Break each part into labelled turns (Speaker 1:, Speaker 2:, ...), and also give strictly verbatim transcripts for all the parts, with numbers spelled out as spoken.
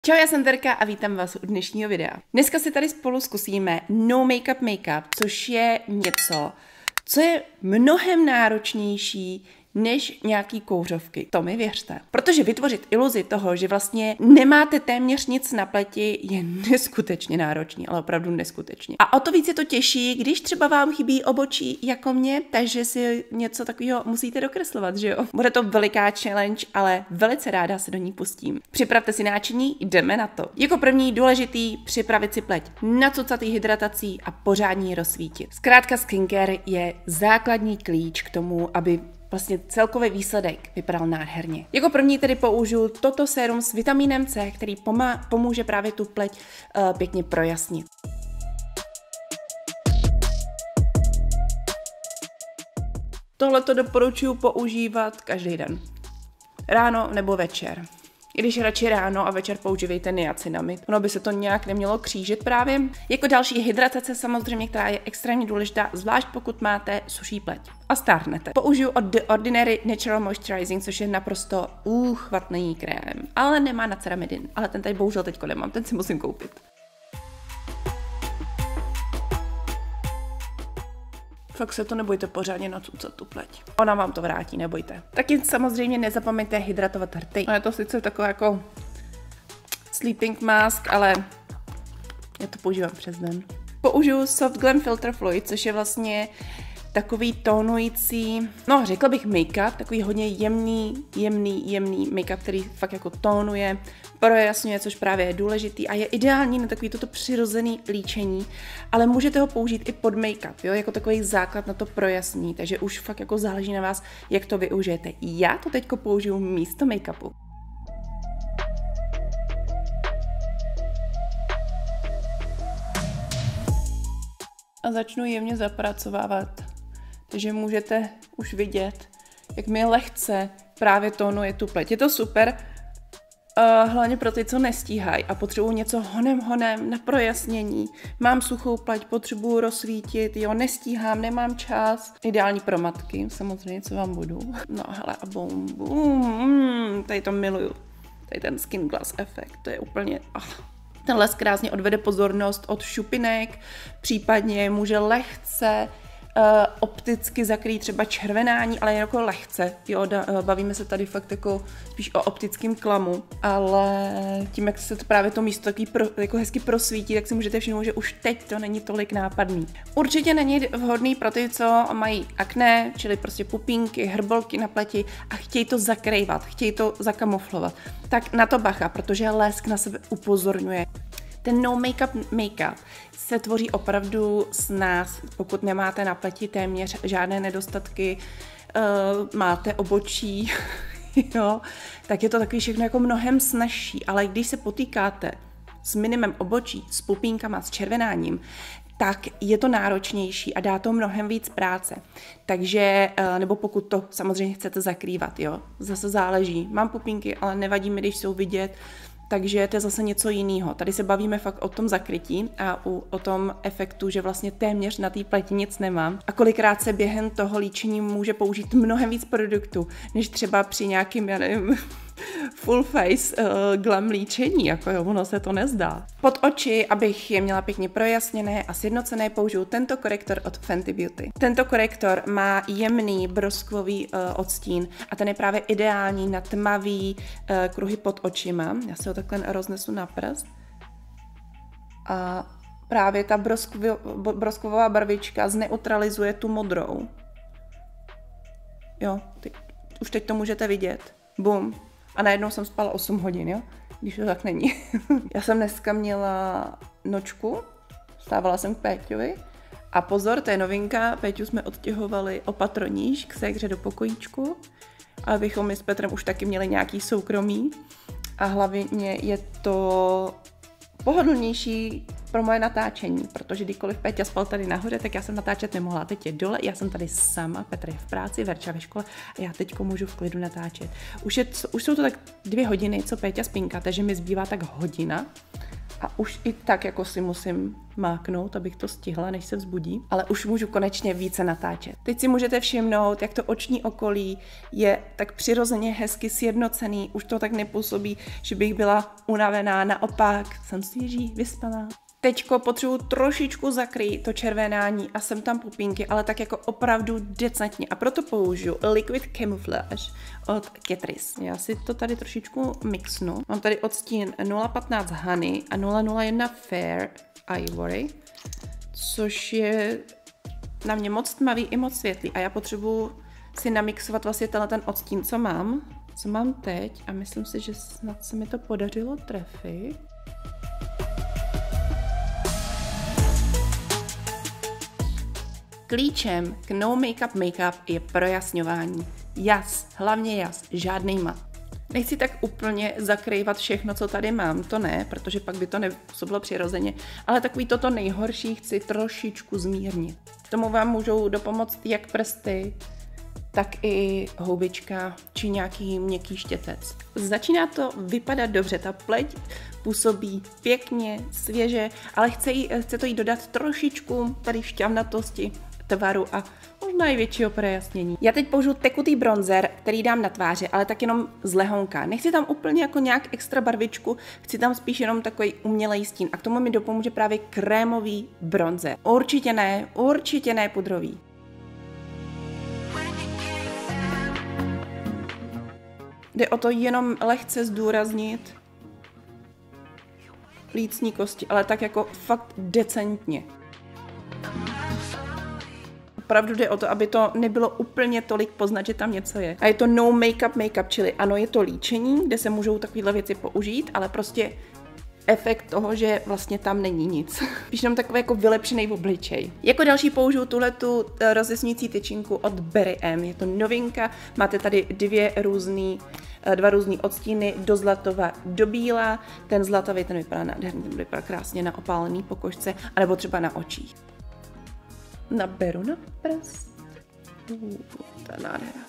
Speaker 1: Čau, já jsem Terka a vítám vás u dnešního videa. Dneska si tady spolu zkusíme no make-up make-up, což je něco, co je mnohem náročnější než nějaký kouřovky. To mi věřte. Protože vytvořit iluzi toho, že vlastně nemáte téměř nic na pleti, je neskutečně náročný, ale opravdu neskutečně. A o to víc je to těžší, když třeba vám chybí obočí jako mě, takže si něco takového musíte dokreslovat, že jo? Bude to veliká challenge, ale velice ráda se do ní pustím. Připravte si náčiní, jdeme na to. Jako první důležitý připravit si pleť nacucatý hydratací a pořádně ji rozsvítit. Zkrátka skincare je základní klíč k tomu, aby vlastně celkový výsledek vypadal nádherně. Jako první tedy použiju toto sérum s vitamínem C, který pomá- pomůže právě tu pleť uh, pěkně projasnit. Tohle to doporučuji používat každý den. Ráno nebo večer. I když radši ráno a večer používejte niacinamid. Ono by se to nějak nemělo křížit právě. Jako další hydratace samozřejmě, která je extrémně důležitá, zvlášť pokud máte suší pleť a stárnete. Použiju od The Ordinary Natural Moisturizing, což je naprosto úchvatný krém, ale nemá na ceramidin. Ale ten tady bohužel teďko nemám, ten si musím koupit. Fakt se to nebojte pořádně nacucat tu pleť. Ona vám to vrátí, nebojte. Taky samozřejmě nezapomeňte hydratovat rty. No je to sice takový jako sleeping mask, ale já to používám přes den. Použiju Soft Glam Filter Fluid, což je vlastně takový tónující, no řekla bych make-up, takový hodně jemný, jemný, jemný make-up, který fakt jako tónuje, projasňuje, což právě je důležitý a je ideální na takový toto přirozený líčení, ale můžete ho použít i pod make-up, jo, jako takový základ na to projasní, takže už fakt jako záleží na vás, jak to využijete. Já to teďko použiju místo make-upu. A začnu jemně zapracovávat. Takže můžete už vidět, jak mi lehce právě tónuje tu pleť. Je to super, uh, hlavně pro ty, co nestíhají a potřebují něco honem honem na projasnění. Mám suchou pleť, potřebuju rozsvítit, jo, nestíhám, nemám čas. Ideální pro matky, samozřejmě, co vám budu. No hele a bum, bum, mm, tady to miluju. Tady ten skin glass efekt, to je úplně... Oh. Ten les krásně odvede pozornost od šupinek, případně může lehce uh, opticky zakrýt třeba červenání, ale jako lehce. Jo, da, uh, bavíme se tady fakt jako spíš o optickém klamu, ale tím, jak se to právě to místo taky pro, jako hezky prosvítí, tak si můžete všimnout, že už teď to není tolik nápadný. Určitě není vhodný pro ty, co mají akné, čili prostě pupínky, hrbolky na pleti a chtějí to zakrývat, chtějí to zakamuflovat. Tak na to bacha, protože lesk na sebe upozorňuje. Ten no make-up make-up se tvoří opravdu s nás, pokud nemáte na pleti téměř žádné nedostatky, uh, máte obočí, jo, tak je to takový všechno jako mnohem snazší, ale když se potýkáte s minimem obočí, s pupínkama, s červenáním, tak je to náročnější a dá to mnohem víc práce. Takže, nebo pokud to samozřejmě chcete zakrývat, jo, zase záleží. Mám pupínky, ale nevadí mi, když jsou vidět, takže to je zase něco jiného. Tady se bavíme fakt o tom zakrytí a u, o tom efektu, že vlastně téměř na té pleti nic nemám. A kolikrát se během toho líčení může použít mnohem víc produktů, než třeba při nějakým, já nevím, full face uh, glam líčení, jako jo, ono se to nezdá. Pod oči, abych je měla pěkně projasněné a sjednocené, použiju tento korektor od Fenty Beauty. Tento korektor má jemný broskvový uh, odstín a ten je právě ideální na tmavý uh, kruhy pod očima. Já si ho takhle roznesu na prst. A právě ta broskvová, broskvová barvička zneutralizuje tu modrou. Jo, ty, už teď to můžete vidět. Bum. A najednou jsem spala osm hodin, jo? Když to tak není. Já jsem dneska měla nočku, stávala jsem k Péťovi a pozor, to je novinka, Péťu jsme odtěhovali o patro níž k ségře do pokojíčku, abychom my s Petrem už taky měli nějaký soukromí a hlavně je to pohodlnější pro moje natáčení, protože kdykoliv Péťa spal tady nahoře, tak já jsem natáčet nemohla. Teď je dole, já jsem tady sama, Petr je v práci, Verča ve škole a já teďko můžu v klidu natáčet. Už, je, už jsou to tak dvě hodiny, co Péťa spinká, takže mi zbývá tak hodina A už i tak jako si musím máknout, abych to stihla, než se vzbudí. Ale už můžu konečně více natáčet. Teď si můžete všimnout, jak to oční okolí je tak přirozeně hezky sjednocený. Už to tak nepůsobí, že bych byla unavená. Naopak, jsem svěží, vyspaná. Teďko potřebuji trošičku zakrýt to červenání a sem tam pupínky, ale tak jako opravdu decentně. A proto použiju Liquid Camouflage od Catrice. Já si to tady trošičku mixnu. Mám tady odstín nula patnáct Honey a nula nula jedna Fair Ivory, což je na mě moc tmavý i moc světlý. A já potřebuji si namixovat vlastně tenhle ten odstín, co mám, co mám teď. A myslím si, že snad se mi to podařilo trefit. Klíčem k no makeup makeup je projasňování. Jas, hlavně jas, žádnej mat. Nechci tak úplně zakrývat všechno, co tady mám, to ne, protože pak by to nepůsobilo přirozeně, ale takový toto nejhorší chci trošičku zmírnit. Tomu vám můžou dopomoct jak prsty, tak i houbička či nějaký měkký štětec. Začíná to vypadat dobře, ta pleť působí pěkně, svěže, ale chce, jí, chce to jí dodat trošičku tady šťavnatosti, tvaru a možná i většího projasnění. Já teď použiju tekutý bronzer, který dám na tváři, ale tak jenom z lehonka. Nechci tam úplně jako nějak extra barvičku, chci tam spíš jenom takový umělej stín a k tomu mi dopomůže právě krémový bronzer. Určitě ne, určitě ne pudrový. Jde o to jenom lehce zdůraznit lícní kosti, ale tak jako fakt decentně. Opravdu jde o to, aby to nebylo úplně tolik poznat, že tam něco je. A je to no makeup makeup, čili ano, je to líčení, kde se můžou takovéhle věci použít, ale prostě efekt toho, že vlastně tam není nic. Spíš jenom takový jako vylepšený obličej. Jako další použiju tuhletu rozesňující tyčinku od Berry M. Je to novinka, máte tady dvě různý, dva různý odstíny, do zlatova, do bílá. Ten zlatavý, ten vypadá nádherně, ten vypadá krásně na opálený pokožce, anebo třeba na očích. Naberu na prst. Uh, to je nádhera.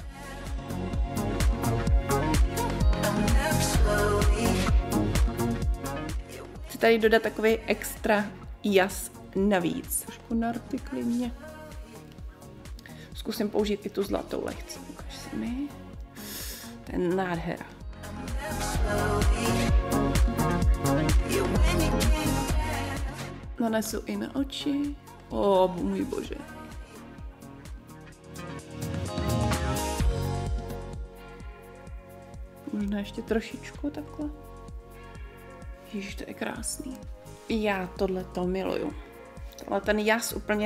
Speaker 1: Chci tady dodat takový extra jas navíc. Trošku na rty klidně. Zkusím použít i tu zlatou lehce. Ukaž se mi. To je nádhera. Nanesu i na oči. O, můj bože. Možná ještě trošičku takhle. Ježiš, to je krásný. Já tohleto miluju. Tohle ten jas úplně...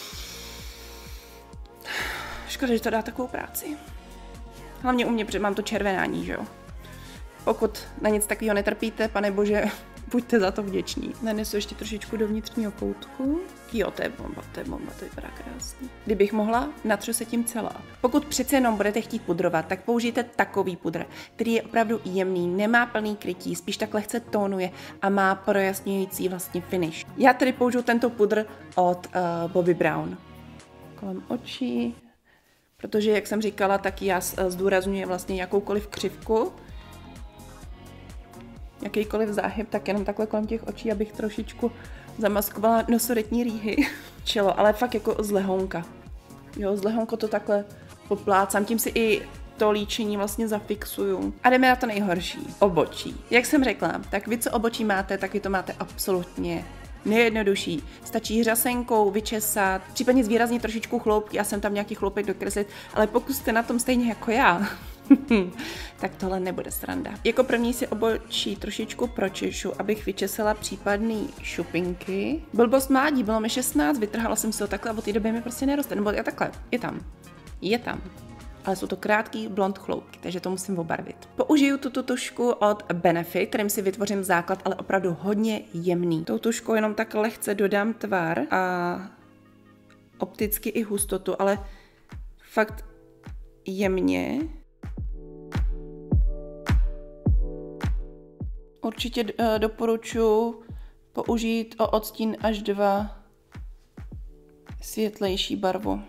Speaker 1: Škoda, že to dá takovou práci. Hlavně u mě, protože mám to červenání, že jo. Pokud na nic takového netrpíte, pane bože, buďte za to vděční. Nanesu ještě trošičku do vnitřního koutku. Jo, to je bomba, to je bomba, to vypadá krásný. Kdybych mohla, natřu se tím celá. Pokud přece jenom budete chtít pudrovat, tak použijte takový pudr, který je opravdu jemný, nemá plný krytí, spíš tak lehce tónuje a má projasňující vlastně finish. Já tedy použiju tento pudr od uh, Bobbi Brown. Kolem očí, protože, jak jsem říkala, tak já zdůrazňuje vlastně jakoukoliv křivku, jakýkoliv záhyb, tak jenom takhle kolem těch očí, abych trošičku zamaskovala nosoretní rýhy. Čelo, ale fakt jako z lehonka. Jo, z lehonko to takhle poplácám, tím si i to líčení vlastně zafixuju. A jdeme na to nejhorší. Obočí. Jak jsem řekla, tak vy, co obočí máte, tak vy to máte absolutně nejjednodušší. Stačí řasenkou vyčesat, případně zvýraznit trošičku chloupky, já jsem tam nějaký chloupek dokreslit, ale pokud jste na tom stejně jako já, tak tohle nebude sranda. Jako první si obočí trošičku pročešu, abych vyčesala případný šupinky. Blbost mládí, bylo mi šestnáct, vytrhala jsem si to takhle a od té doby mi prostě neroste. Nebo já takhle, je tam, je tam. Ale jsou to krátký blond chloupky, takže to musím obarvit. Použiju tuto tušku od Benefit, kterým si vytvořím základ, ale opravdu hodně jemný. Tou tuškou jenom tak lehce dodám tvar a opticky i hustotu, ale fakt jemně. Určitě doporučuji použít o odstín až dva světlejší barvu.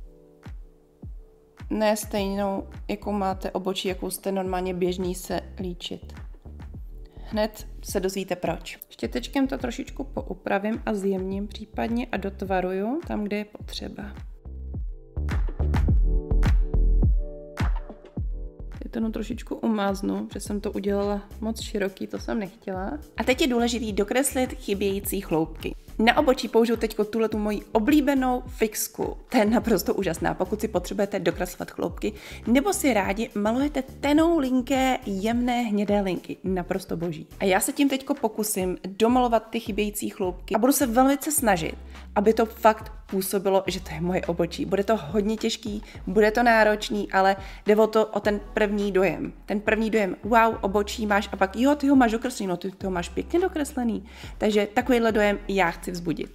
Speaker 1: Ne stejnou, jakou máte obočí, jakou jste normálně běžný se líčit. Hned se dozvíte proč. Štětečkem to trošičku poupravím a zjemním případně a dotvaruju tam, kde je potřeba. Je to no trošičku umáznu, protože jsem to udělala moc široký, to jsem nechtěla. A teď je důležitý dokreslit chybějící chloupky. Na obočí použiju teď tuhle tu moji oblíbenou fixku. To je naprosto úžasná, pokud si potřebujete dokreslovat chloupky, nebo si rádi malujete tenou linké, jemné hnědé linky. Naprosto boží. A já se tím teď pokusím domalovat ty chybějící chloupky a budu se velice snažit, aby to fakt působilo, že to je moje obočí. Bude to hodně těžký, bude to náročný, ale jde o to, o ten první dojem. Ten první dojem, wow, obočí máš a pak jo, ty ho máš dokreslený, no ty, ty ho máš pěkně dokreslený. Takže takovýhle dojem já chci vzbudit.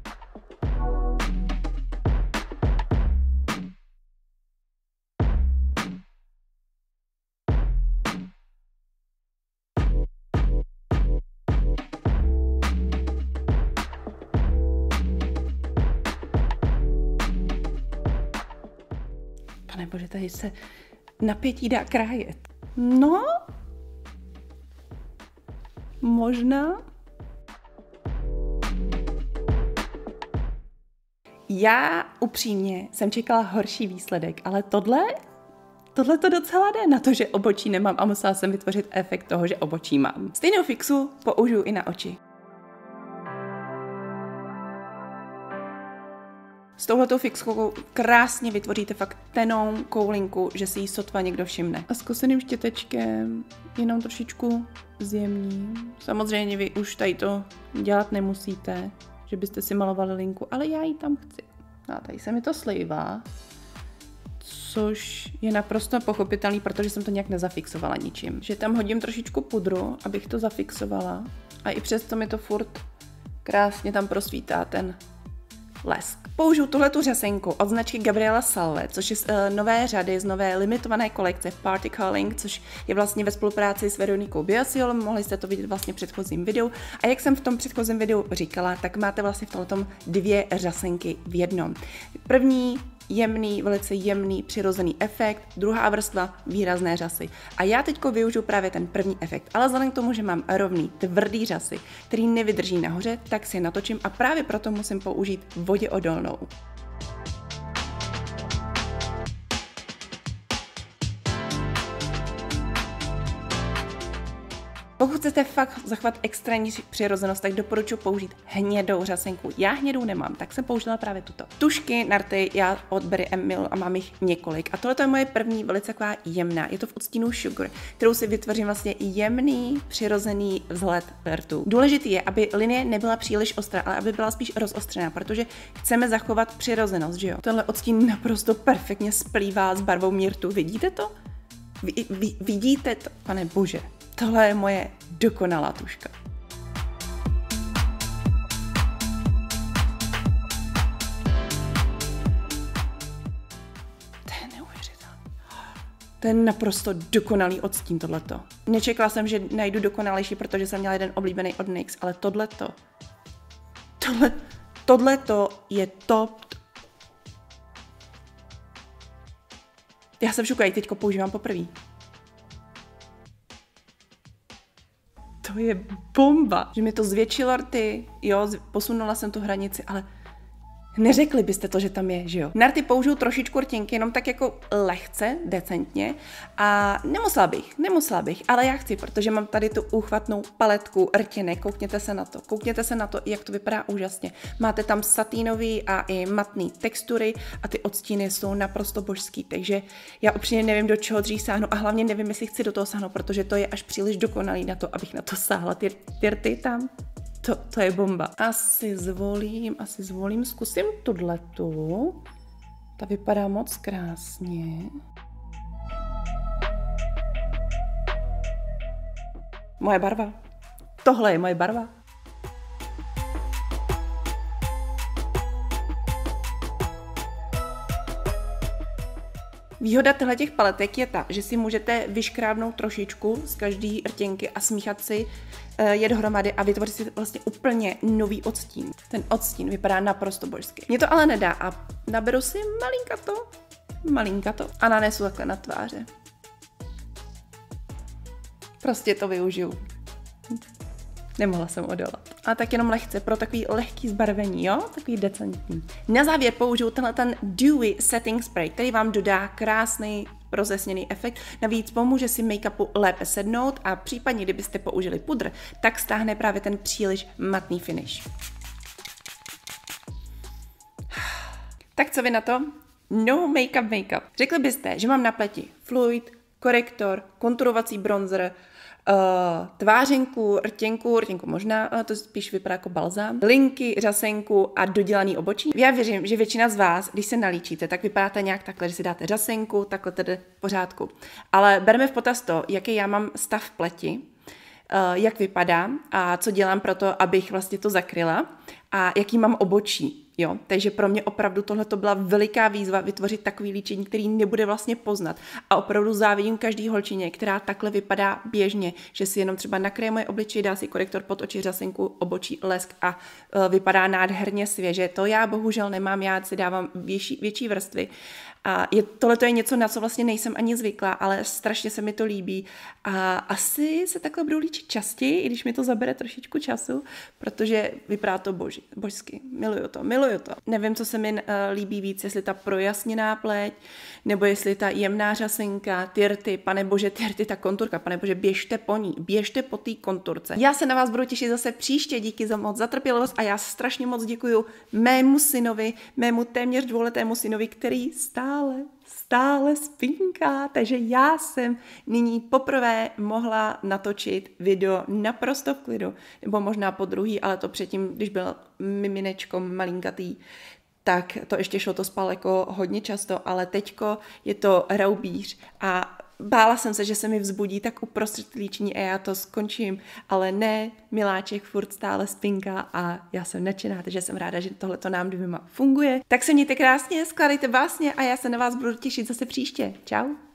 Speaker 1: Pane bože, tady se napětí dá krájet. No, možná. Já upřímně jsem čekala horší výsledek, ale tohle, tohle to docela jde na to, že obočí nemám a musela jsem vytvořit efekt toho, že obočí mám. Stejnou fixu použiju i na oči. S touhletou fixkou krásně vytvoříte fakt tenou koulinku, že si ji sotva někdo všimne. A s koseným štětečkem jenom trošičku zjemním. Samozřejmě vy už tady to dělat nemusíte, že byste si malovali linku, ale já ji tam chci. A tady se mi to slívá, což je naprosto pochopitelný, protože jsem to nějak nezafixovala ničím. Že tam hodím trošičku pudru, abych to zafixovala a i přesto mi to furt krásně tam prosvítá ten lesk. Použiju tuhletu řasenku od značky Gabriela Salve, což je z uh, nové řady, z nové limitované kolekce Party Calling, což je vlastně ve spolupráci s Veronikou Biasiol, mohli jste to vidět vlastně v předchozím videu. A jak jsem v tom předchozím videu říkala, tak máte vlastně v tomto dvě řasenky v jednom. První jemný, velice jemný, přirozený efekt, druhá vrstva výrazné řasy. A já teďko využiju právě ten první efekt, ale vzhledem k tomu, že mám rovný, tvrdý řasy, který nevydrží nahoře, tak si je natočím a právě proto musím použít voděodolnou. Pokud chcete fakt zachovat extrémní přirozenost, tak doporučuji použít hnědou řasenku. Já hnědou nemám, tak jsem použila právě tuto. Tušky, narty, já od Berry Emil a mám jich několik. A tohle je moje první velice taková jemná. Je to v odstínu Sugar, kterou si vytvořím vlastně jemný, přirozený vzhled rtů. Důležitý je, aby linie nebyla příliš ostrá, ale aby byla spíš rozostřená, protože chceme zachovat přirozenost, že jo? Tenhle odstín naprosto perfektně splývá s barvou mýrtu. Vidíte to? Vy, vy, vidíte to? Pane bože. Tohle je moje dokonalá tuška. To je neuvěřitelné. To je naprosto dokonalý odstín tohleto. Nečekala jsem, že najdu dokonalejší, protože jsem měla jeden oblíbený od NYX, ale tohleto, tohle, tohleto je top. Já jsem v šoku, já ji teďko používám poprvé. To je bomba, že mi to zvětšilo rty, jo, posunula jsem tu hranici, ale neřekli byste to, že tam je, že jo. Na rty použiju trošičku rtěnky, jenom tak jako lehce, decentně a nemusela bych, nemusela bych, ale já chci, protože mám tady tu úchvatnou paletku rtěnek, koukněte se na to, koukněte se na to, jak to vypadá úžasně. Máte tam satínový a i matný textury a ty odstíny jsou naprosto božský, takže já upřímně nevím, do čeho dřív sáhnu a hlavně nevím, jestli chci do toho sáhnout, protože to je až příliš dokonalý na to, abych na to sáhla, ty, ty rty tam. To, to je bomba. Asi zvolím, asi zvolím, zkusím tudletu. Ta vypadá moc krásně. Moje barva. Tohle je moje barva. Výhoda těchto paletek je ta, že si můžete vyškrábnout trošičku z každé rtěnky a smíchat si je dohromady a vytvořit si vlastně úplně nový odstín. Ten odstín vypadá naprosto božsky. Mně to ale nedá a naberu si malinkato, malinkato a nanesu takhle na tváře. Prostě to využiju. Nemohla jsem odolat. A tak jenom lehce, pro takový lehký zbarvení, jo? Takový decentní. Na závěr použiju tenhle ten Dewy Setting Spray, který vám dodá krásný rozesněný efekt. Navíc pomůže si make-upu lépe sednout a případně, kdybyste použili pudr, tak stáhne právě ten příliš matný finish. Tak co vy na to? No make-up, make-up. Řekli byste, že mám na pleti fluid, korektor, konturovací bronzer, Uh, tvářenku, rtěnku, rtěnku možná, ale to spíš vypadá jako balzám, linky, řasenku a dodělaný obočí. Já věřím, že většina z vás, když se nalíčíte, tak vypadáte nějak takhle, že si dáte řasenku, takhle tedy v pořádku. Ale berme v potaz to, jaký já mám stav pleti, uh, jak vypadám a co dělám pro to, abych vlastně to zakryla a jaký mám obočí. Jo, takže pro mě opravdu tohle to byla veliká výzva vytvořit takový líčení, který nebude vlastně poznat. A opravdu závidím každý holčině, která takhle vypadá běžně, že si jenom třeba nakryje moje obličej, dá si korektor pod oči, řasenku, obočí, lesk a uh, vypadá nádherně svěže. To já bohužel nemám, já si dávám větší, větší vrstvy. A je, tohle je něco, na co vlastně nejsem ani zvyklá, ale strašně se mi to líbí. A asi se takhle budu líčit častěji, i když mi to zabere trošičku času, protože vypadá to boží, božsky. Miluju to, miluju to. Nevím, co se mi uh, líbí víc, jestli ta projasněná pleť, nebo jestli ta jemná řasenka, ty rty, pane bože, ty rty, ta konturka, pane bože, běžte po ní, běžte po té konturce. Já se na vás budu těšit zase příště, díky za moc za trpělivost a já strašně moc děkuju mému synovi, mému téměř dvouletému synovi, který stále Stále, stále spinká, takže já jsem nyní poprvé mohla natočit video naprosto v klidu, nebo možná po druhý, ale to předtím, když byl miminečko malinkatý, tak to ještě šlo, to spal jako hodně často, ale teďko je to raubíř a bála jsem se, že se mi vzbudí tak uprostřed líčení a já to skončím, ale ne, miláček furt stále spinká a já jsem nadšená, takže jsem ráda, že tohleto nám dvěma funguje. Tak se mějte krásně, skládejte básně a já se na vás budu těšit zase příště. Čau.